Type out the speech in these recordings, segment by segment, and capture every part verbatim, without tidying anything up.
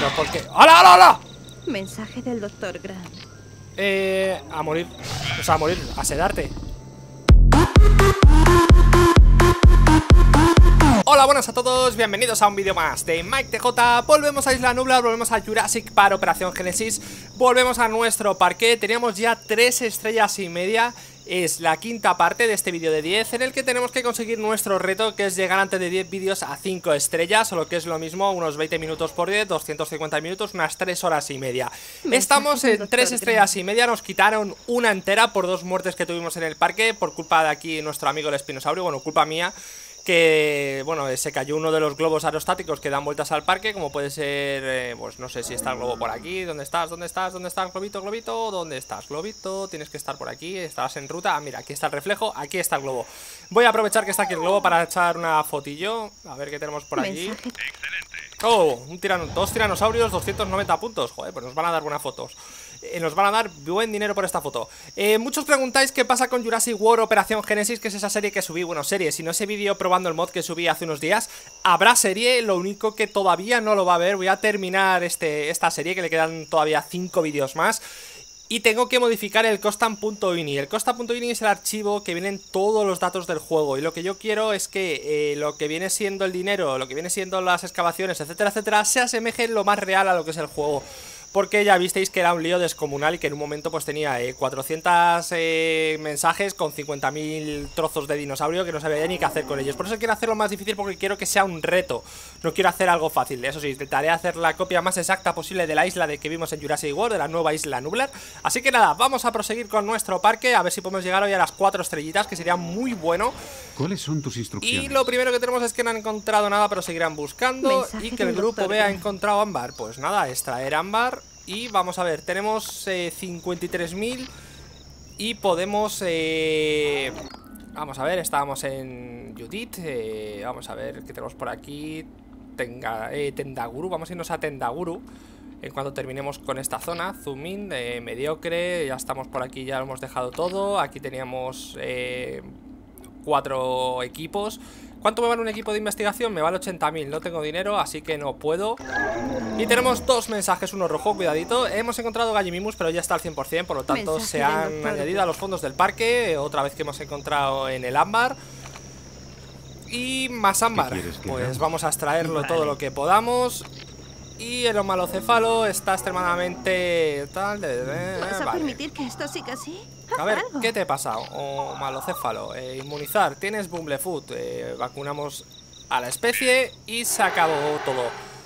pero ¿por qué? ¡Hola, hola, hola! Mensaje del doctor Grant. Eh... A morir. O sea, a morir, a sedarte. Hola, buenas a todos, bienvenidos a un vídeo más de Mike T J. Volvemos a Isla Nublar, volvemos a Jurassic Park Operación Génesis. Volvemos a nuestro parque. Teníamos ya tres estrellas y media. Es la quinta parte de este vídeo de diez, en el que tenemos que conseguir nuestro reto, que es llegar antes de diez vídeos a cinco estrellas, o lo que es lo mismo, unos veinte minutos por diez, doscientos cincuenta minutos, unas tres horas y media. Estamos en tres estrellas y media, nos quitaron una entera por dos muertes que tuvimos en el parque, por culpa de aquí nuestro amigo el espinosaurio, bueno, culpa mía. Que, bueno, se cayó uno de los globos aerostáticos que dan vueltas al parque, como puede ser, eh, pues no sé si está el globo por aquí. ¿Dónde estás? ¿Dónde estás? ¿Dónde estás, globito, globito? ¿Dónde estás, globito? Tienes que estar por aquí, estabas en ruta. Ah, mira, aquí está el reflejo, aquí está el globo. Voy a aprovechar que está aquí el globo para echar una fotillo. A ver qué tenemos por aquí. Excelente. Oh, un tirano, dos tiranosaurios, doscientos noventa puntos. Joder, pues nos van a dar buenas fotos. Eh, nos van a dar buen dinero por esta foto. eh, Muchos preguntáis qué pasa con Jurassic World Operación Génesis, que es esa serie que subí. Bueno, serie, si no ese vídeo probando el mod que subí hace unos días. Habrá serie, lo único que todavía no lo va a ver. Voy a terminar este, esta serie, que le quedan todavía cinco vídeos más. Y tengo que modificar el costam.ini. El costam.ini es el archivo que vienen todos los datos del juego. Y lo que yo quiero es que eh, lo que viene siendo el dinero, lo que viene siendo las excavaciones, etcétera, etcétera, se asemeje lo más real a lo que es el juego. Porque ya visteis que era un lío descomunal y que en un momento pues tenía eh, cuatrocientos eh, mensajes con cincuenta mil trozos de dinosaurio que no sabía ni qué hacer con ellos. Por eso quiero hacerlo más difícil, porque quiero que sea un reto. No quiero hacer algo fácil. Eso sí, intentaré hacer la copia más exacta posible de la isla de que vimos en Jurassic World, de la nueva Isla Nublar. Así que nada, vamos a proseguir con nuestro parque, a ver si podemos llegar hoy a las cuatro estrellitas, que sería muy bueno. ¿Cuáles son tus instrucciones? Y lo primero que tenemos es que no han encontrado nada, pero seguirán buscando. Mensaje Y que el del grupo doctor vea Grant. encontrado ámbar. Pues nada, extraer ámbar. Y vamos a ver, tenemos eh, cincuenta y tres mil. Y podemos eh, vamos a ver, estábamos en Judith, eh, vamos a ver qué tenemos por aquí. Tenga, eh, Tendaguru, vamos a irnos a Tendaguru en cuanto terminemos con esta zona. Zoom in, eh, mediocre, ya estamos por aquí, ya lo hemos dejado todo. Aquí teníamos eh, cuatro equipos. ¿Cuánto me vale un equipo de investigación? Me vale ochenta mil, no tengo dinero, así que no puedo. Y tenemos dos mensajes, uno rojo, cuidadito. Hemos encontrado Gallimimus, pero ya está al cien por cien, por lo tanto Mensaje se del han doctor. añadido a los fondos del parque. Otra vez que hemos encontrado en el ámbar. Y más ámbar. quieres que Pues hagamos? vamos a extraerlo Vale. todo lo que podamos. Y el homalocéfalo está extremadamente tal. De, de, ¿Vas a vale. permitir que esto siga así? A Haz ver, algo. ¿qué te pasa? O malocéfalo, eh, inmunizar, tienes Bumblefoot, eh, vacunamos a la especie y se acabó todo.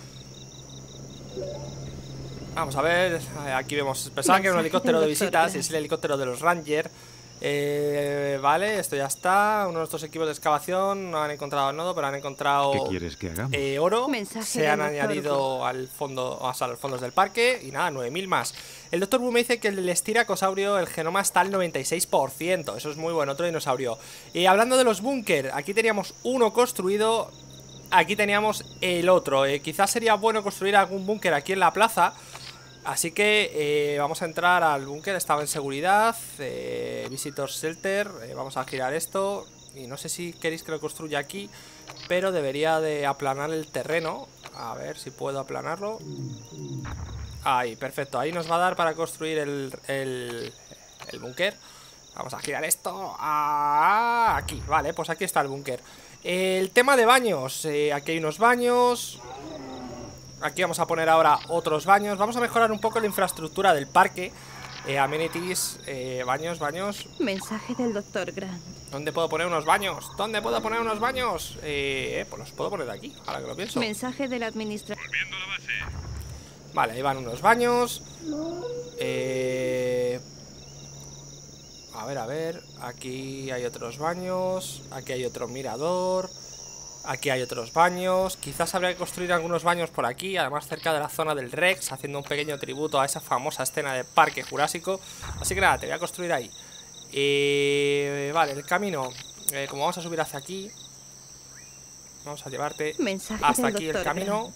Vamos a ver, eh, aquí vemos, pensaba que era un Mensaje helicóptero de del doctor visitas y Grant. es el helicóptero de los Ranger. eh, Vale, esto ya está. Uno de estos equipos de excavación no han encontrado el nodo, pero han encontrado ¿Qué quieres que hagamos? eh, oro. Mensaje Se del han doctor añadido al fondo, o sea, a los fondos del parque. Y nada, nueve mil más. El doctor Wu me dice que el estiracosaurio, el genoma está al noventa y seis por ciento. Eso es muy bueno, otro dinosaurio. Y hablando de los búnker, aquí teníamos uno construido. Aquí teníamos el otro. eh, Quizás sería bueno construir algún búnker aquí en la plaza. Así que eh, vamos a entrar al búnker. Estaba en seguridad, eh, Visitor Shelter, eh, vamos a girar esto. Y no sé si queréis que lo construya aquí, pero debería de aplanar el terreno. A ver si puedo aplanarlo. Ahí, perfecto, ahí nos va a dar para construir el, el, el búnker. Vamos a girar esto. Ah, aquí, vale, pues aquí está el búnker. El tema de baños, eh, aquí hay unos baños. Aquí vamos a poner ahora otros baños. Vamos a mejorar un poco la infraestructura del parque. eh, Amenities, eh, baños, baños. Mensaje del doctor Grant. ¿Dónde puedo poner unos baños? ¿Dónde puedo poner unos baños? Eh, eh, pues los puedo poner aquí, ahora que lo pienso. Mensaje del administrador. Volviendo a la base. Vale, ahí van unos baños. Eh... A ver, a ver. Aquí hay otros baños. Aquí hay otro mirador. Aquí hay otros baños. Quizás habría que construir algunos baños por aquí, además cerca de la zona del Rex, haciendo un pequeño tributo a esa famosa escena del Parque Jurásico. Así que nada, te voy a construir ahí. eh... Vale, el camino, eh, como vamos a subir hacia aquí, vamos a llevarte Mensaje hasta del aquí el doctor camino.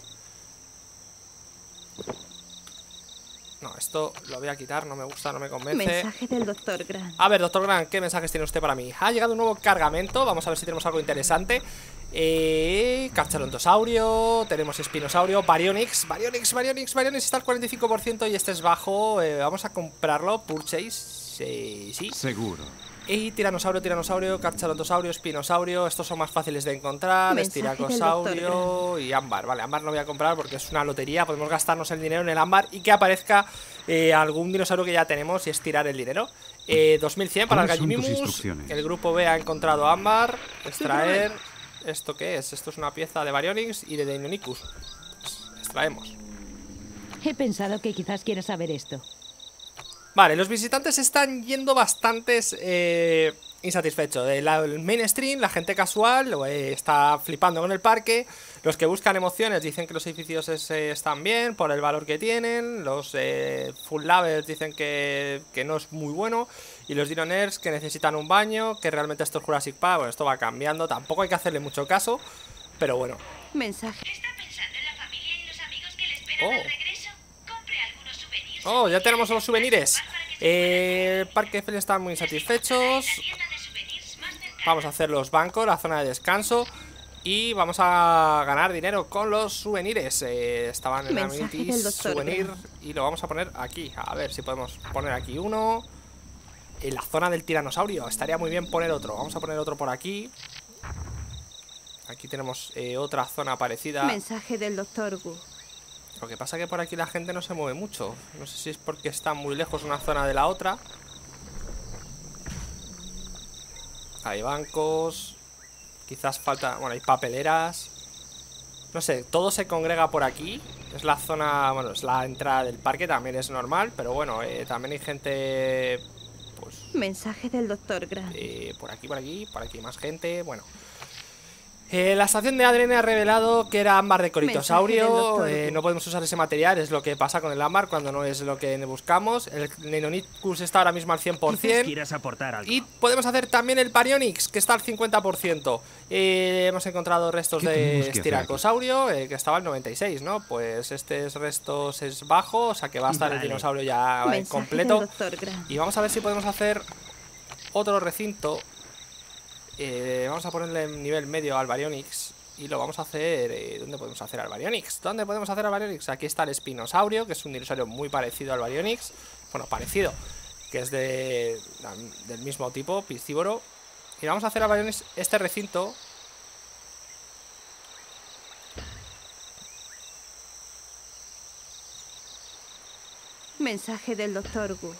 Grant. No, esto lo voy a quitar, no me gusta, no me convence. Mensaje del doctor Grant. A ver, doctor Grant, ¿qué mensajes tiene usted para mí? Ha llegado un nuevo cargamento, vamos a ver si tenemos algo interesante. Eh, Carcharontosaurio, tenemos Espinosaurio, Baryonyx, Baryonyx, Baryonyx, Baryonyx está al cuarenta y cinco por ciento y este es bajo. eh, Vamos a comprarlo, purchase, eh, sí. Seguro. Y Tiranosaurio, Tiranosaurio, Carcharontosaurio, Espinosaurio, estos son más fáciles de encontrar. Mensaje del Estiracosaurio doctor y Ámbar. Vale, Ámbar no voy a comprar porque es una lotería. Podemos gastarnos el dinero en el Ámbar y que aparezca eh, algún dinosaurio que ya tenemos y estirar el dinero. eh, dos mil cien para el ¿Cuáles son tus Gallimimus. instrucciones? El grupo B ha encontrado Ámbar. Extraer. ¿Esto qué es? Esto es una pieza de Baryonyx y de Deinonychus. Pues, extraemos. He pensado que quizás quieras saber esto. Vale, los visitantes están yendo bastantes eh, insatisfechos. El, el mainstream, la gente casual, eh, está flipando con el parque. Los que buscan emociones dicen que los edificios es, eh, están bien por el valor que tienen. Los eh, full lovers dicen que, que no es muy bueno. Y los dino nerds que necesitan un baño, que realmente esto es Jurassic Park. Bueno, esto va cambiando, tampoco hay que hacerle mucho caso. Pero bueno. Mensaje. ¿Está pensando en la familia y los amigos que le esperan Oh. al regreso? Compre algunos souvenirs. Oh, ya tenemos los souvenirs. Eh, el Parque Eiffel están muy satisfechos. Vamos a hacer los bancos, la zona de descanso. Y vamos a ganar dinero con los souvenirs. eh, Estaban en Mensaje del Amenities, doctor souvenir. Grant. Y lo vamos a poner aquí. A ver si podemos poner aquí uno. En la zona del tiranosaurio. Estaría muy bien poner otro. Vamos a poner otro por aquí. Aquí tenemos eh, otra zona parecida. Mensaje del doctor Wu. Lo que pasa es que por aquí la gente no se mueve mucho. No sé si es porque está muy lejos una zona de la otra. Hay bancos. Quizás falta... Bueno, hay papeleras. No sé, todo se congrega por aquí. Es la zona... Bueno, es la entrada del parque. También es normal. Pero bueno, eh, también hay gente... Pues... Mensaje del doctor Grant. Eh, por aquí, por aquí. Por aquí más gente. Bueno... Eh, la estación de A D N ha revelado que era ámbar de coritosaurio. Mensaje del doctor eh, Wu. No podemos usar ese material, es lo que pasa con el ámbar cuando no es lo que buscamos. El Deinonychus está ahora mismo al cien por Quizás cien. quieras aportar algo. Y podemos hacer también el Baryonyx, que está al cincuenta por ciento. eh, Hemos encontrado restos ¿Qué de tenemos que hacer Estiracosaurio, eh, que estaba al noventa y seis, ¿no? Pues este es restos es bajo, o sea que va a estar el Vale. dinosaurio ya eh, Mensaje completo. del doctor Grant. Y vamos a ver si podemos hacer otro recinto. Eh, vamos a ponerle en nivel medio al Baryonyx. Y lo vamos a hacer... Eh, ¿Dónde podemos hacer al Baryonyx? ¿Dónde podemos hacer al Baryonyx? Aquí está el Espinosaurio, que es un dinosaurio muy parecido al Baryonyx. Bueno, parecido. Que es de del mismo tipo, piscívoro. Y vamos a hacer al Baryonyx este recinto. Mensaje del doctor Wu.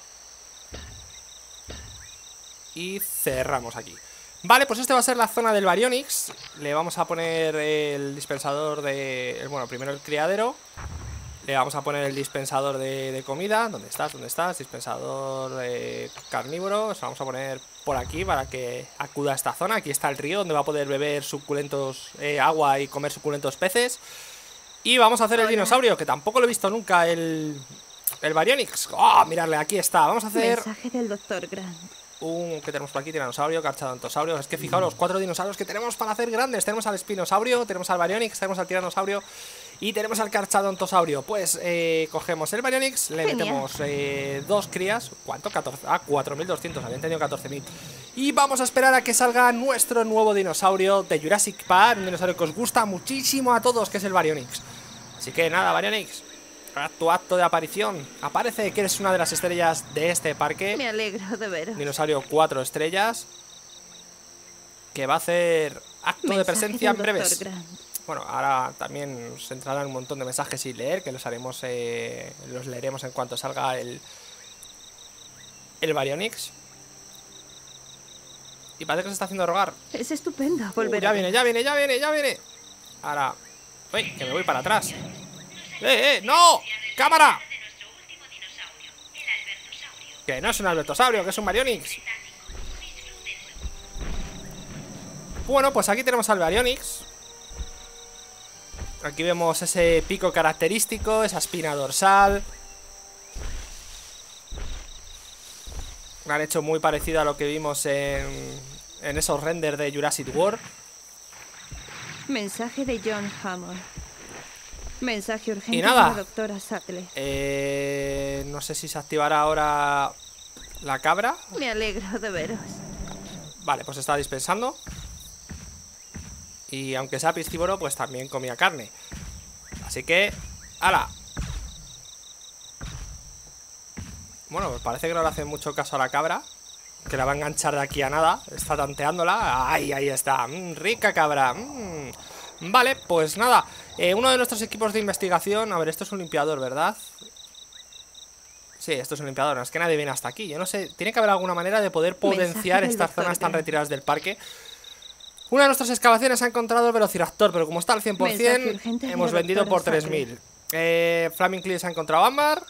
Y cerramos aquí. Vale, pues este va a ser la zona del Baryonyx. Le vamos a poner el dispensador de... Bueno, primero el criadero. Le vamos a poner el dispensador de, de comida. ¿Dónde estás? ¿Dónde estás? Dispensador de carnívoro. Se lo vamos a poner por aquí para que acuda a esta zona. Aquí está el río donde va a poder beber suculentos eh, agua y comer suculentos peces. Y vamos a hacer el dinosaurio, que tampoco lo he visto nunca, el, el Baryonyx. ¡Oh! Miradle, aquí está. Vamos a hacer... Mensaje del doctor Grant. Un que tenemos por aquí, tiranosaurio, carchadontosaurio. Es que fijaos los cuatro dinosaurios que tenemos para hacer grandes. Tenemos al espinosaurio, tenemos al Baryonyx, tenemos al tiranosaurio y tenemos al carchadontosaurio. Pues eh, cogemos el Baryonyx, le Genial. metemos eh, dos crías. ¿Cuánto? catorce, ah, cuatro mil doscientos, había entendido catorce mil. Y vamos a esperar a que salga nuestro nuevo dinosaurio de Jurassic Park. Un dinosaurio que os gusta muchísimo a todos, que es el Baryonyx. Así que nada, Baryonyx, haz tu acto de aparición. Aparece que eres una de las estrellas de este parque. Me alegro de veros. Dinosaurio cuatro estrellas, que va a hacer acto de Mensaje presencia en del doctor breves. Grant. Bueno, ahora también nos entrarán un montón de mensajes sin leer, que los haremos, eh, los leeremos en cuanto salga el el Baryonyx. Y parece que se está haciendo rogar. Es estupendo Uh, volver ya a viene, ver. ya viene, ya viene, ya viene. Ahora, uy, que me voy para atrás. ¡Eh, eh! ¡No! ¡Cámara! De nuestro último dinosaurio, el Albertosaurio. Que no es un albertosaurio, que es un Baryonyx. Bueno, pues aquí tenemos al Baryonyx. Aquí vemos ese pico característico, esa espina dorsal. Me han hecho muy parecido a lo que vimos en, en esos renders de Jurassic World. Mensaje de John Hammond. Mensaje urgente Y nada. de la doctora Sattler. Eh, no sé si se activará ahora la cabra. Me alegro de veros. Vale, pues está dispensando. Y aunque sea piscívoro, pues también comía carne. Así que, ¡hala! Bueno, pues parece que no le hace mucho caso a la cabra, que la va a enganchar de aquí a nada. Está tanteándola. ¡Ay, ahí está! Mm, rica cabra. Mm. Vale, pues nada. eh, Uno de nuestros equipos de investigación. A ver, esto es un limpiador, ¿verdad? Sí, esto es un limpiador. No es que nadie viene hasta aquí. Yo no sé, tiene que haber alguna manera de poder potenciar estas zonas tan retiradas del parque. Una de nuestras excavaciones ha encontrado el velociraptor, pero como está al cien por cien, hemos vendido por tres mil. eh, Flaming Cleese ha encontrado ámbar.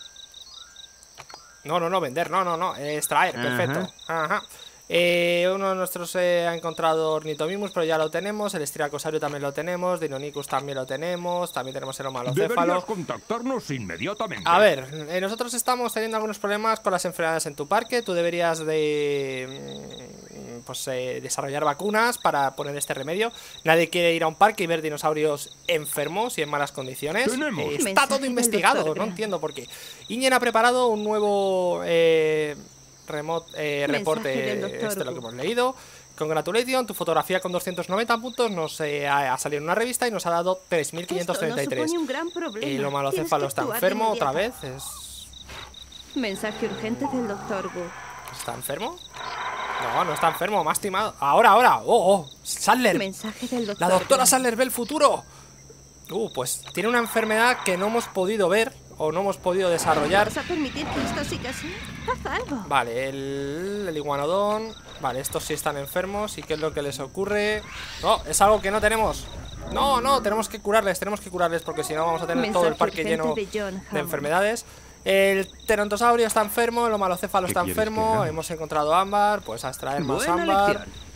No, no, no, vender, no, no, no, eh, extraer, perfecto. Ajá. Eh, uno de nuestros eh, ha encontrado Ornithomimus, pero ya lo tenemos. El Styracosaurus también lo tenemos. Deinonychus también lo tenemos. También tenemos el homalocéfalo. Deberías contactarnos inmediatamente. A ver, eh, nosotros estamos teniendo algunos problemas con las enfermedades en tu parque. Tú deberías de... pues eh, desarrollar vacunas para poner este remedio. Nadie quiere ir a un parque y ver dinosaurios enfermos y en malas condiciones. Eh, está todo investigado, no entiendo por qué. Ingen ha preparado un nuevo... Eh, Remote, eh, reporte, este es lo que hemos leído. Congratulations, tu fotografía con doscientos noventa puntos nos eh, ha, ha salido en una revista y nos ha dado tres mil quinientos treinta y tres. El homalocéfalo está enfermo otra vez. Es... Mensaje urgente del doctor Wu. ¿Está enfermo? No, no está enfermo, más timado. Ahora, ahora. Oh, oh, Sadler. Mensaje del doctor La doctora Sadler ve el futuro. Uh, pues tiene una enfermedad que no hemos podido ver o no hemos podido desarrollar. ¿Vas a permitir que esto siga así? Haz algo. Vale, el, el iguanodón. Vale, estos sí están enfermos. ¿Y qué es lo que les ocurre? No, es algo que no tenemos. No, no, tenemos que curarles, tenemos que curarles porque si no vamos a tener Mensaje todo el parque lleno de, de enfermedades. El pterontosaurio está enfermo, el homalocéfalo está enfermo. Hemos encontrado ámbar, pues a extraer más Buena ámbar. lección.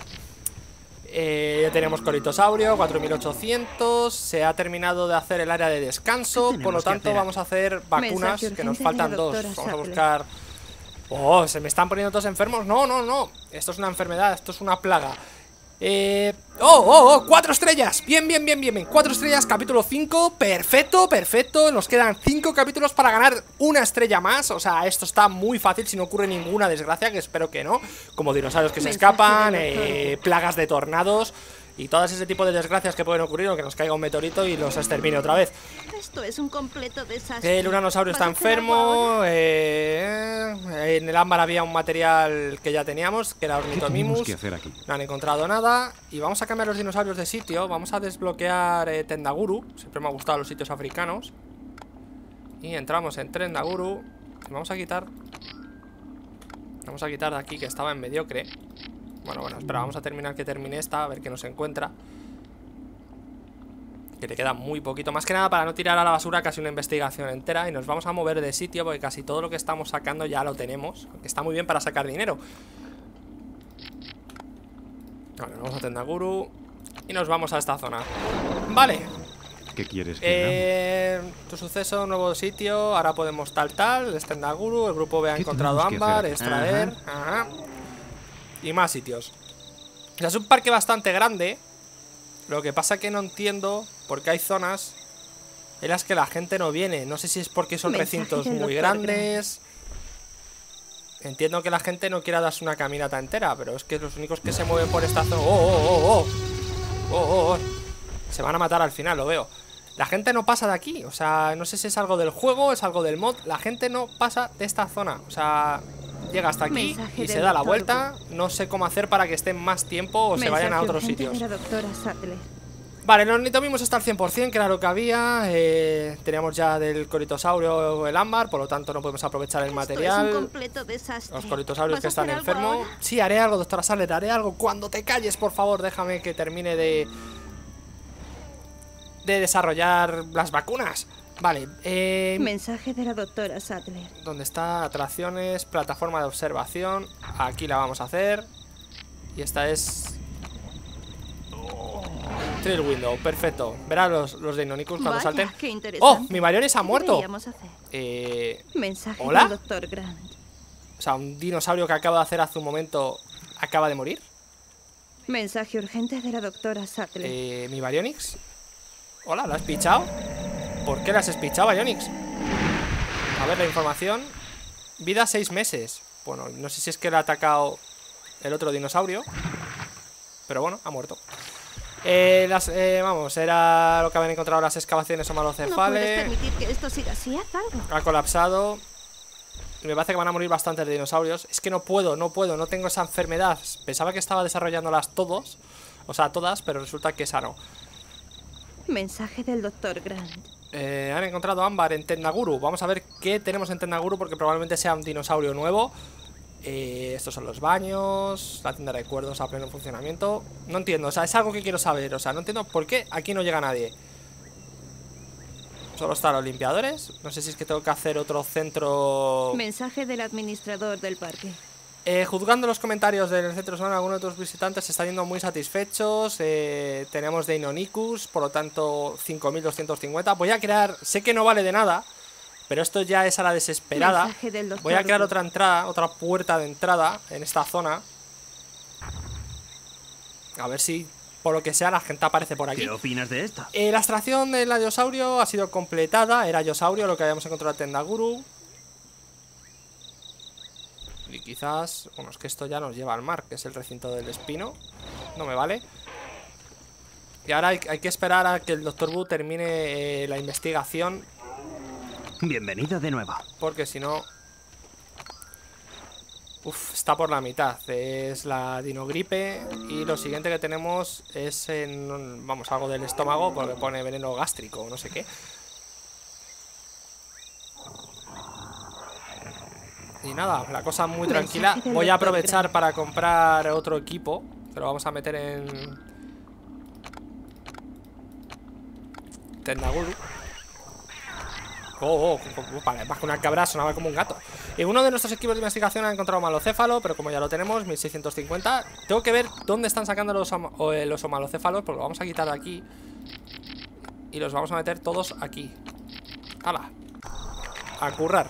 Eh, ya tenemos coritosaurio, cuatro mil ochocientos. Se ha terminado de hacer el área de descanso. Por lo tanto vamos a hacer vacunas, que nos faltan dos. Vamos a buscar... Oh, se me están poniendo todos enfermos. No, no, no, esto es una enfermedad, esto es una plaga. Eh... ¡Oh, oh, oh! ¡Cuatro estrellas! Bien, bien, bien, bien, bien. Cuatro estrellas, capítulo cinco. Perfecto, perfecto. Nos quedan cinco capítulos para ganar una estrella más. O sea, esto está muy fácil si no ocurre ninguna desgracia, que espero que no. Como dinosaurios que se escapan, eh, plagas de tornados y todas ese tipo de desgracias que pueden ocurrir, o que nos caiga un meteorito y los extermine otra vez. Esto es un completo desastre. El uranosaurio está enfermo. eh, En el ámbar había un material que ya teníamos, que era Ornithomimus. No han encontrado nada. Y vamos a cambiar los dinosaurios de sitio. Vamos a desbloquear eh, Tendaguru. Siempre me han gustado los sitios africanos. Y entramos en Tendaguru. Y vamos a quitar Vamos a quitar de aquí, que estaba en mediocre. Bueno, bueno, espera, vamos a terminar que termine esta. A ver qué nos encuentra. Que le queda muy poquito. Más que nada para no tirar a la basura casi una investigación entera. Y nos vamos a mover de sitio porque casi todo lo que estamos sacando ya lo tenemos. Que está muy bien para sacar dinero. Vale, vamos a Tendaguru y nos vamos a esta zona. Vale. ¿Qué quieres que eh, tu suceso, nuevo sitio. Ahora podemos tal, tal. Es Tendaguru. El grupo B ha encontrado ámbar. Extraer. Ajá. Ajá. Y más sitios. O sea, es un parque bastante grande. Lo que pasa que no entiendo por qué hay zonas en las que la gente no viene. No sé si es porque son recintos muy grandes. Entiendo que la gente no quiera darse una caminata entera, pero es que los únicos que se mueven por esta zona... ¡Oh, oh, oh, oh! ¡Oh, oh, oh! Se van a matar al final, lo veo. La gente no pasa de aquí. O sea, no sé si es algo del juego, es algo del mod. La gente no pasa de esta zona. O sea... Llega hasta aquí y se da la vuelta. No sé cómo hacer para que estén más tiempo o se vayan a otros sitios. Vale, el Ornithomimus está al cien por cien, que era lo que había. eh, Teníamos ya del coritosaurio el ámbar, por lo tanto no podemos aprovechar el material. Los coritosaurios que están enfermos. Sí, haré algo, doctora Sadler, haré algo. Cuando te calles, por favor, déjame que termine de De desarrollar las vacunas. Vale, eh... mensaje de la doctora Sadler. ¿Dónde está? Atracciones, plataforma de observación. Aquí la vamos a hacer. Y esta es... Trail Window, perfecto. Verá los, los Deinonychus cuando Vaya, salten. qué interesante. ¡Oh! Mi Marionis ha muerto. Eh... Mensaje ¿Hola? del doctor Grant. O sea, un dinosaurio que acabo de hacer hace un momento acaba de morir. Mensaje urgente de la doctora Sadler. Eh... ¿Mi Baryonyx? Hola, ¿la has pichado? ¿Por qué las has pichado, Baryonyx? A ver la información. Vida seis meses. Bueno, no sé si es que le ha atacado el otro dinosaurio, pero bueno, ha muerto. Eh, las, eh, vamos, era lo que habían encontrado las excavaciones No puedes homalocefales. permitir que esto siga así, haz algo. Ha colapsado. Y me parece que van a morir bastantes dinosaurios. Es que no puedo, no puedo, no tengo esa enfermedad. Pensaba que estaba desarrollándolas todos. O sea, todas, pero resulta que esa no. Mensaje del doctor Grant. Eh, han encontrado ámbar en Tendaguru. Vamos a ver qué tenemos en Tendaguru, porque probablemente sea un dinosaurio nuevo. Eh, estos son los baños. La tienda de recuerdos a pleno funcionamiento. No entiendo, o sea, es algo que quiero saber. O sea, no entiendo por qué aquí no llega nadie. Solo están los limpiadores. No sé si es que tengo que hacer otro centro. Mensaje del administrador del parque. Eh, juzgando los comentarios del centro son algunos de los visitantes se están yendo muy satisfechos. eh, Tenemos Deinonychus, por lo tanto cinco mil doscientos cincuenta. Voy a crear, sé que no vale de nada, pero esto ya es a la desesperada. Mensaje del doctor Voy a crear Wu. otra entrada, otra puerta de entrada en esta zona. A ver si, por lo que sea, la gente aparece por aquí. ¿Qué opinas de esto? Eh, la extracción del Ayosaurio ha sido completada. Era Ayosaurio lo que habíamos encontrado en Tendaguru. Y quizás, bueno, es que esto ya nos lleva al mar, que es el recinto del espino. No me vale. Y ahora hay, hay que esperar a que el doctor Wu termine eh, la investigación, Bienvenido de nuevo. porque si no... Uf, está por la mitad. Es la dinogripe. Y lo siguiente que tenemos es en, vamos, algo del estómago, porque pone veneno gástrico, no sé qué. Y nada, la cosa muy Mensaje tranquila. del Voy a doctor aprovechar Grant. para comprar otro equipo, que lo vamos a meter en Tendaguru. Oh, oh, oh, vale, más que una cabra sonaba como un gato. Y uno de nuestros equipos de investigación ha encontrado malocéfalo, pero como ya lo tenemos, mil seiscientos cincuenta. Tengo que ver dónde están sacando los, hom- o, eh, los homalocéfalos, porque lo vamos a quitar de aquí y los vamos a meter todos aquí. ¡Hala! A currar.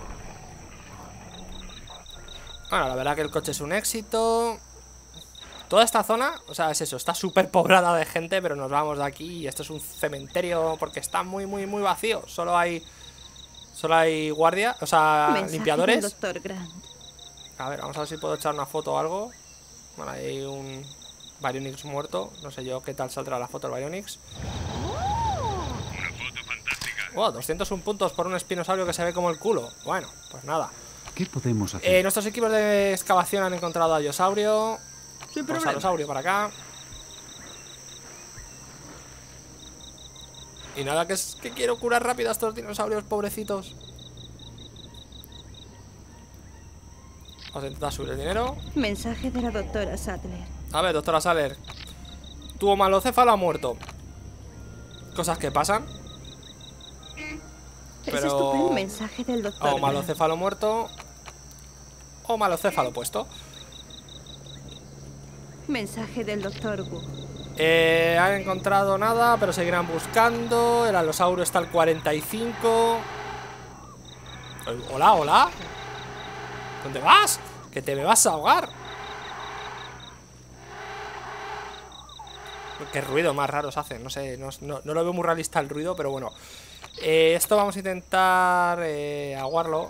Bueno, la verdad que el coche es un éxito. Toda esta zona, o sea, es eso, está súper poblada de gente, pero nos vamos de aquí y esto es un cementerio porque está muy, muy, muy vacío. Solo hay... Solo hay guardia, o sea, Mensaje del limpiadores. doctor Grant. A ver, vamos a ver si puedo echar una foto o algo. Bueno, hay un Baryonyx muerto. No sé yo qué tal saldrá la foto del Baryonyx. Una foto fantástica. Wow, doscientos uno puntos por un espinosaurio que se ve como el culo. Bueno, pues nada. ¿Qué podemos hacer? Eh, nuestros equipos de excavación han encontrado a Ayosaurio. Sin Pues problema. Alosaurio para acá. Y nada, que es que quiero curar rápido a estos dinosaurios pobrecitos. Vamos a intentar subir el dinero. Mensaje de la doctora Sattler. A ver, doctora Saller, tu homalocéfalo ha muerto. Cosas que pasan. Es Pero- estupendo. Mensaje del doctor Grant. Homalocéfalo muerto. Homalocéfalo puesto. Mensaje del doctor Wu. Eh, han encontrado nada, pero seguirán buscando. El alosaurio está al cuarenta y cinco. Eh, Hola, hola. ¿Dónde vas? Que te me vas a ahogar. Qué ruido más raros hacen. No sé, no, no- no lo veo muy realista el ruido, pero bueno. Eh, esto vamos a intentar eh, aguarlo.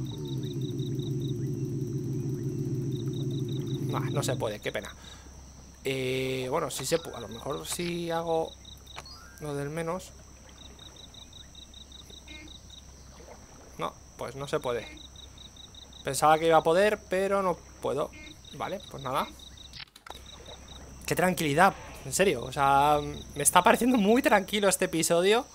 No, no se puede, qué pena. Eh, bueno, sí se puede. A lo mejor si hago lo del menos. No, pues no se puede. Pensaba que iba a poder, pero no puedo. Vale, pues nada. Qué tranquilidad, en serio. O sea, me está pareciendo muy tranquilo este episodio.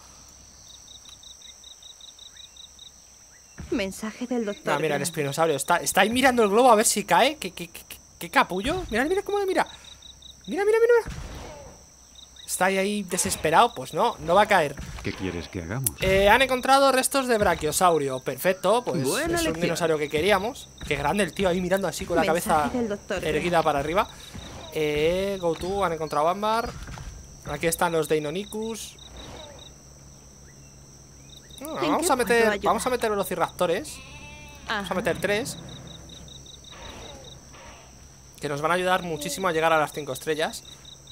Mensaje del doctor Ah, mira, el Grant. espinosaurio está, está ahí mirando el globo a ver si cae. ¿Qué, qué, qué, qué capullo? Mira, mira cómo le mira. Mira, mira, mira, mira. Está ahí, ahí desesperado. Pues no, no va a caer. ¿Qué quieres que hagamos? Eh, han encontrado restos de brachiosaurio. Perfecto, pues Buena es un elección. dinosaurio que queríamos. Qué grande el tío ahí mirando así con la Mensaje cabeza del doctor erguida para arriba. Eh, go to, han encontrado ámbar. Aquí están los Deinonychus. Ah, ¿En vamos qué a puedo meter, ayudar? vamos a meter velociraptores. Vamos Ajá. a meter tres. Que nos van a ayudar muchísimo a llegar a las cinco estrellas.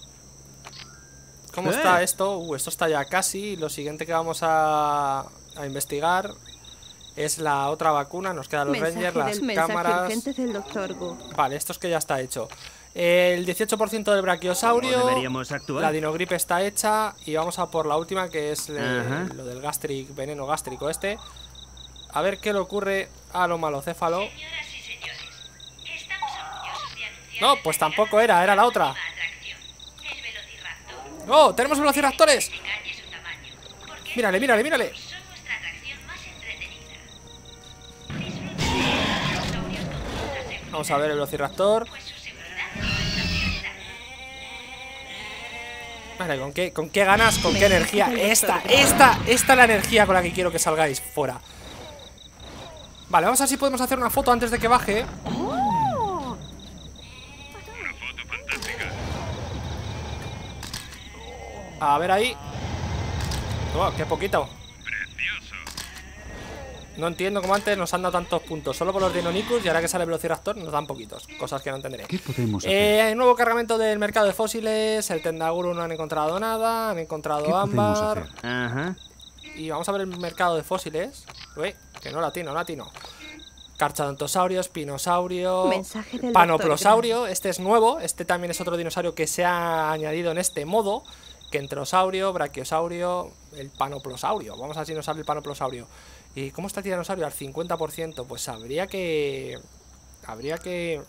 ¿Cómo ¡Eh! está esto? Uh, esto está ya casi. Lo siguiente que vamos a, a investigar es la otra vacuna. Nos quedan los Mensaje Rangers, las del mensaje cámaras. urgente del doctor Wu. Vale, esto es que ya está hecho. El dieciocho por ciento del brachiosaurio. ¿Cómo deberíamos actuar? La dinogripe está hecha. Y vamos a por la última, que es Ajá. eh, lo del gastric, veneno gástrico este. A ver qué le ocurre a lo malocéfalo. Señoras y señores, estamos orgullosos de anunciar No, pues tampoco era, era la otra. atracción, el velociraptor. ¡Oh! ¡Tenemos velociraptores! Engañe su tamaño, porque Mírale, mírale, mírale. son nuestra atracción más entretenida. Disfruten de los dinosaurios con toda seguridad, Vamos a ver el velociraptor. pues su seguridad es nuestra prioridad. Vale, ¿con qué, con qué ganas? ¿Con qué energía? Esta, esta, esta es la energía con la que quiero que salgáis fuera. Vale, vamos a ver si podemos hacer una foto antes de que baje. A ver ahí. Oh, qué poquito. No entiendo cómo antes nos han dado tantos puntos. Solo por los Deinonychus, y ahora que sale el Velociraptor nos dan poquitos. Cosas que no entenderé. ¿Qué podemos hacer? Eh, nuevo cargamento del mercado de fósiles. El Tendaguru no han encontrado nada. Han ¿Qué encontrado podemos ámbar. hacer? Ajá. Y vamos a ver el mercado de fósiles. Uy, que no latino, latino. Carchadontosaurio, espinosaurio, Mensaje del panoplosaurio. Este es nuevo. Este también es otro dinosaurio que se ha añadido en este modo. Kentrosaurio, brachiosaurio, el panoplosaurio. Vamos a ver si nos sale el panoplosaurio. ¿Y cómo está el tiranosaurio? Al cincuenta por ciento. Pues habría que... Habría que...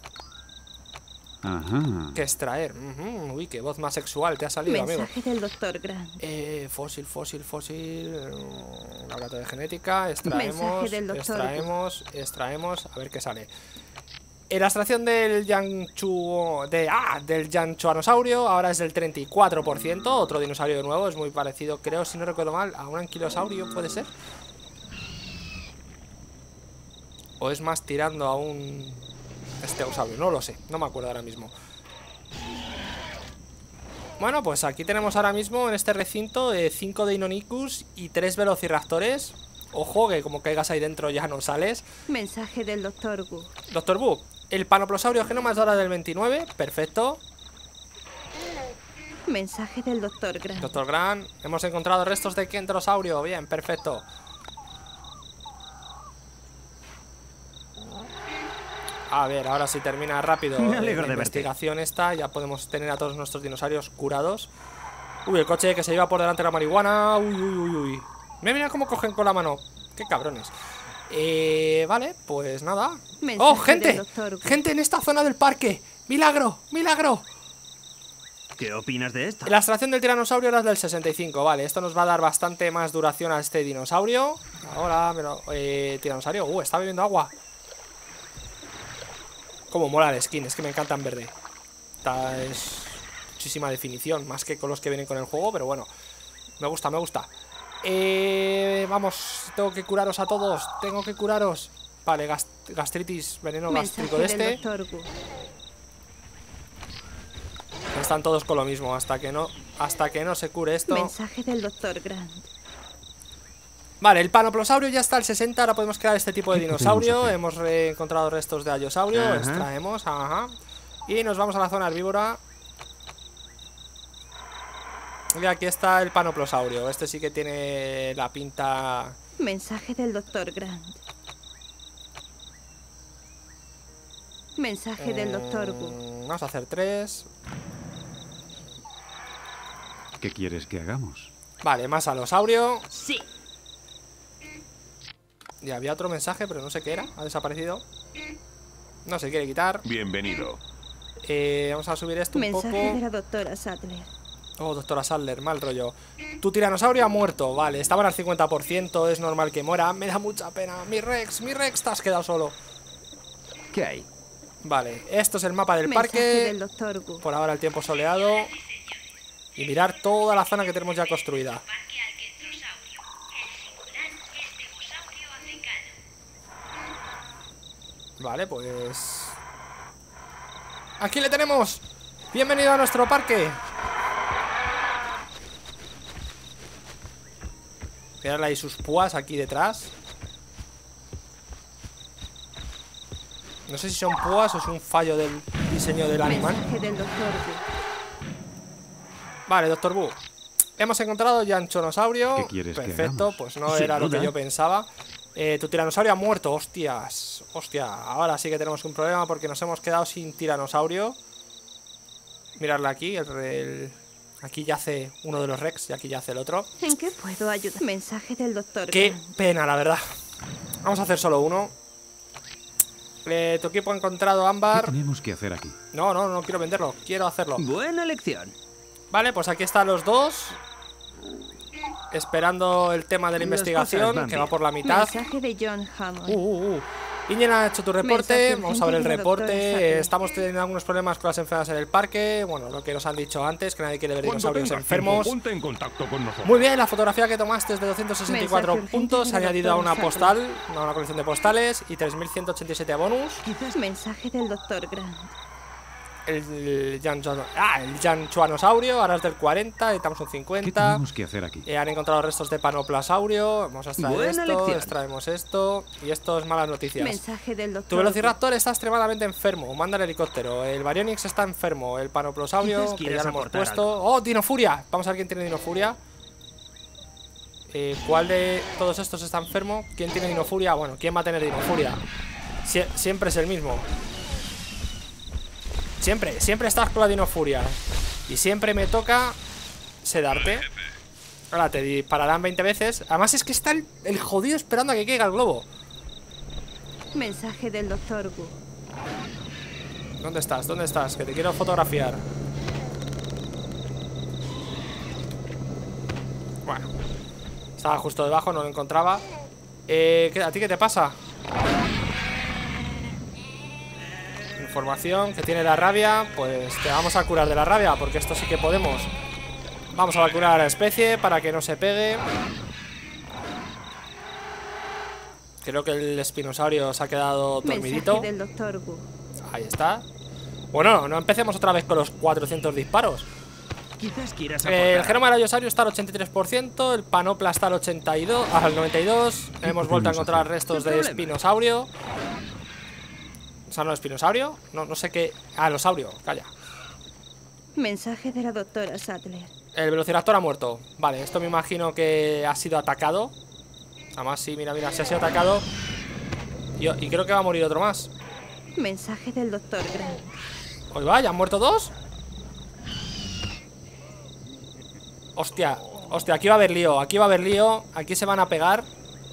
Ajá. Que extraer. Ujú, uy, qué voz más sexual te ha salido, amigo. Mensaje del doctor Grant. Eh, fósil, fósil, fósil. mm, Laboratorio de genética. Extraemos. Mensaje del doctor. Extraemos. Extraemos. A ver qué sale. En la extracción del Yanchu. De, ah, del Yanchuanosaurio. Ahora es del treinta y cuatro por ciento. Otro dinosaurio de nuevo. Es muy parecido, creo, si no recuerdo mal, a un anquilosaurio, ¿puede ser? O es más tirando a un estegosaurio. No lo sé. No me acuerdo ahora mismo. Bueno, pues aquí tenemos ahora mismo en este recinto cinco Deinonychus y tres velociraptores. Ojo, que como caigas ahí dentro ya no sales. Mensaje del doctor Wu. Doctor Bu, el panoplosaurio genoma es ahora del veintinueve. Perfecto. Mensaje del doctor Grant. Doctor Grant, hemos encontrado restos de kentrosaurio. Bien, perfecto. A ver, ahora sí termina rápido Me eh, alegro la de verte. investigación esta. Ya podemos tener a todos nuestros dinosaurios curados. Uy, el coche que se lleva por delante la marihuana. Uy, uy, uy, uy. Mira, mira cómo cogen con la mano. Qué cabrones. Eh, vale, pues nada. Mensaje ¡Oh, gente! del doctor Wu. ¡Gente en esta zona del parque! ¡Milagro! ¡Milagro! ¿Qué opinas de esto? La extracción del tiranosaurio era del sesenta y cinco. Vale, esto nos va a dar bastante más duración a este dinosaurio. Ahora, pero, eh, tiranosaurio. Uh, está bebiendo agua. Como mola el skin, es que me encanta en verde. Esta es muchísima definición, más que con los que vienen con el juego, pero bueno. Me gusta, me gusta. Eh, vamos, tengo que curaros a todos. Tengo que curaros. Vale, gast gastritis, veneno gástrico Mensaje de del este. doctor Wu. Están todos con lo mismo, hasta que no, hasta que no se cure esto. Mensaje del doctor Grant. Vale, el panoplosaurio ya está al sesenta. Ahora podemos crear este tipo de ¿Qué podemos dinosaurio. hacer? Hemos re- encontrado restos de Allosaurio. Ajá. Extraemos, ajá. Y nos vamos a la zona herbívora. Y aquí está el panoplosaurio. Este sí que tiene la pinta. Mensaje del doctor Grant. Mensaje del doctor Wu. Mm, Vamos a hacer tres. ¿Qué quieres que hagamos? Vale, más alosaurio. Sí. Y había otro mensaje, pero no sé qué era. Ha desaparecido. No se quiere quitar. Bienvenido. Eh, vamos a subir esto un Mensaje poco. de la doctora Sadler. Oh, doctora Sadler, mal rollo. Tu tiranosaurio ha muerto. Vale, estaban al cincuenta por ciento. Es normal que muera. Me da mucha pena. Mi Rex, mi Rex, te has quedado solo. ¿Qué hay? Vale, esto es el mapa del Mensaje parque. del doctor Wu. Por ahora el tiempo soleado. Y mirar toda la zona que tenemos ya construida. Parque al kentrosaurio, el singular estegosaurio africano. Vale, pues... ¡Aquí le tenemos! ¡Bienvenido a nuestro parque! Mirarle ahí sus púas aquí detrás. No sé si son púas o es un fallo del diseño del animal. Mensaje del doctor Wu. Vale, doctor Bu. Hemos encontrado ya Yanchonosaurio. ¿Qué quieres que Perfecto, hagamos? pues no Sin era lo duda. que yo pensaba. Eh, tu tiranosaurio ha muerto, hostias. Hostia, ahora sí que tenemos un problema porque nos hemos quedado sin tiranosaurio. Mirarla aquí, el, el... Aquí yace uno de los Rex y aquí yace el otro. ¿En qué puedo ayudar? Mensaje del doctor. Qué Grant. pena, la verdad. Vamos a hacer solo uno. Eh, tu equipo ha encontrado ¿Qué ámbar. tenemos que hacer aquí? No, no, no quiero venderlo, quiero hacerlo. Buena elección. Vale, pues aquí están los dos. Esperando el tema de la Las investigación, cosas van que bien. va por la mitad. Mensaje de John Hammond. Uh, uh, uh. Ingen ha hecho tu reporte, Mensaje vamos a ver el urgente de la doctora reporte. Sattler. Eh, Estamos teniendo algunos problemas con las enfermedades en el parque. Bueno, lo que nos han dicho antes, que nadie quiere ver Cuando dinosaurios tengas enfermos. tiempo, ponte en contacto con nosotros. Muy bien, la fotografía que tomaste es de doscientos sesenta y cuatro Mensaje urgente puntos, de la añadido a una doctora postal, a una colección de postales y tres mil ciento ochenta y siete bonus. Mensaje del doctor Grant. El Jancho- ah, el Janchuanosaurio, ahora es del cuarenta, necesitamos un ¿Qué cincuenta. tenemos que hacer aquí? Eh, han encontrado restos de Panoplasaurio. Vamos a extraer Buena esto, elección. extraemos esto. Y esto es malas noticias. Mensaje del doctor. Tu Velociraptor está extremadamente enfermo. Manda el helicóptero. El Baryonyx está enfermo. El Panoplosaurio, Quizás que quieras ya lo hemos aportar puesto. algo. ¡Oh, Dinofuria! Vamos a ver quién tiene Dinofuria. Eh, ¿Cuál de todos estos está enfermo? ¿Quién tiene Dinofuria? Bueno, ¿quién va a tener Dinofuria? Sie- siempre es el mismo. Siempre, siempre estás con la Dinofuria. Y siempre me toca sedarte. Ahora te dispararán veinte veces. Además es que está el, el jodido esperando a que caiga el globo. Mensaje del doctor Wu. ¿Dónde estás? ¿Dónde estás? Que te quiero fotografiar. Bueno, estaba justo debajo, no lo encontraba. eh, ¿qué- ¿A ti qué te pasa? Información que tiene la rabia. Pues te vamos a curar de la rabia, porque esto sí que podemos. Vamos a vacunar a la especie para que no se pegue. Creo que el espinosaurio se ha quedado dormidito. Mensaje del doctor Wu. Ahí está. Bueno, no empecemos otra vez con los cuatrocientos disparos. Quizás quieras Eh, el aportar. genoma del Ayosario está al ochenta y tres por ciento. El Panopla está al ochenta y dos, al noventa y dos. Hemos vuelto a podemos encontrar hacer? restos Sin de problema. espinosaurio. O sea, no, espinosaurio. No, no sé qué. Ah, losaurio, calla. Mensaje de la doctora Sattler. El Velociraptor ha muerto. Vale, esto me imagino que ha sido atacado. Además, sí, mira, mira, se ha sido atacado. Y, y creo que va a morir otro más. Mensaje del doctor Grant. Hoy va, ¿ya han muerto dos? Hostia, hostia, aquí va a haber lío. Aquí va a haber lío. Aquí se van a pegar.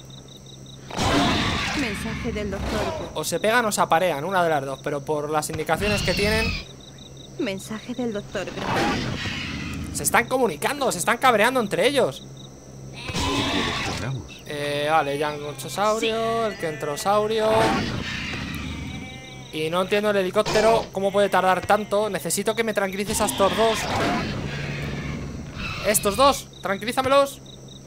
Mensaje del doctor Wu. O se pegan o se aparean, una de las dos. Pero por las indicaciones que tienen, Mensaje del doctor Grant. se están comunicando, se están cabreando entre ellos. ¿Qué quieres que hagamos? Eh, vale, el Jangochosaurio, el Kentrosaurio. Y no entiendo el helicóptero, cómo puede tardar tanto. Necesito que me tranquilices a estos dos. Estos dos, tranquilízamelos.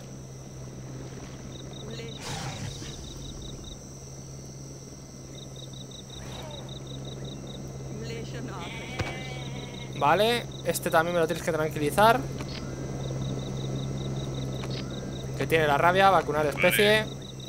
Vale, este también me lo tienes que tranquilizar. Que tiene la rabia, vacunar especie.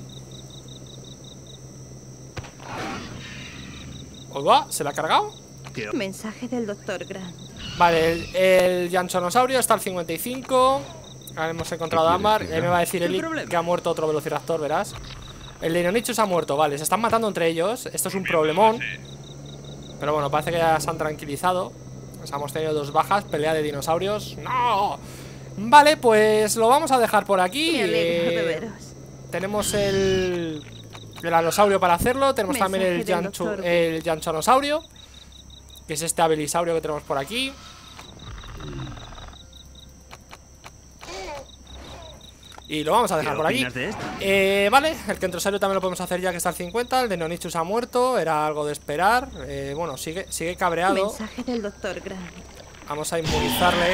Oiga, ¿se la ha cargado? ¿Qué o- Mensaje del doctor Grant. Vale, el, el Janchonosaurio está al cincuenta y cinco. Ahora hemos encontrado a ¿Qué Ámbar. quieres Y ahí me va a decir Sin Eli problema. que ha muerto otro Velociraptor, verás. El Deinonychus ha muerto, vale, se están matando entre ellos. Esto es un problemón. Pero bueno, parece que ya se han tranquilizado. O sea, hemos tenido dos bajas, pelea de dinosaurios. ¡No! Vale, pues lo vamos a dejar por aquí. Me alegro de Eh, veros. tenemos el, el alosaurio para hacerlo. Tenemos también el, Mensaje del Janchu, doctor. el Janchonosaurio, que es este abelisaurio que tenemos por aquí. Y lo vamos a ¿Qué dejar por aquí. opinas de esto? Eh, vale, el Kentrosaurio también lo podemos hacer ya que está al cincuenta. El de Deinonychus ha muerto, era algo de esperar. Eh, bueno, sigue, sigue cabreado. Mensaje del doctor Grant. Vamos a inmunizarle.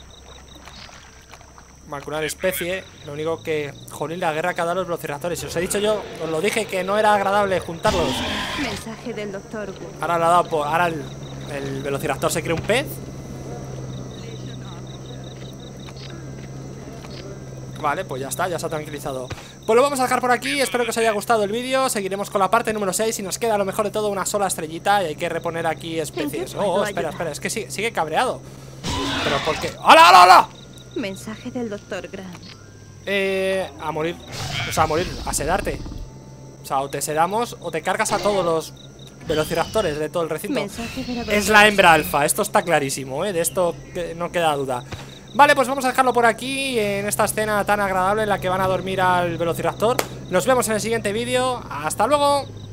Vacunar especie. Lo único que, jolín, la guerra que ha dado los velociraptores. Si os he dicho yo, os lo dije que no era agradable juntarlos. Mensaje del doctor Wu. Ahora lo ha dado por. Ahora el, el velociraptor se cree un pez. Vale, pues ya está, ya se ha tranquilizado. Pues lo vamos a dejar por aquí, espero que os haya gustado el vídeo. Seguiremos con la parte número seis y nos queda lo mejor de todo una sola estrellita. Y hay que reponer aquí especies. ¿En qué puedo Oh, oh, espera, ayudar? espera, es que sigue, sigue cabreado. Pero ¿por qué? ¡Hala, hala, hala! Mensaje del doctor Grant. Eh, a morir. O sea, a morir, a sedarte. O sea, o te sedamos o te cargas a todos los velociraptores de todo el recinto. Mensaje de la Es doctora. la hembra alfa, esto está clarísimo, ¿eh? De esto que- no queda duda. Vale, pues vamos a dejarlo por aquí, en esta escena tan agradable en la que van a dormir al velociraptor. Nos vemos en el siguiente vídeo. ¡Hasta luego!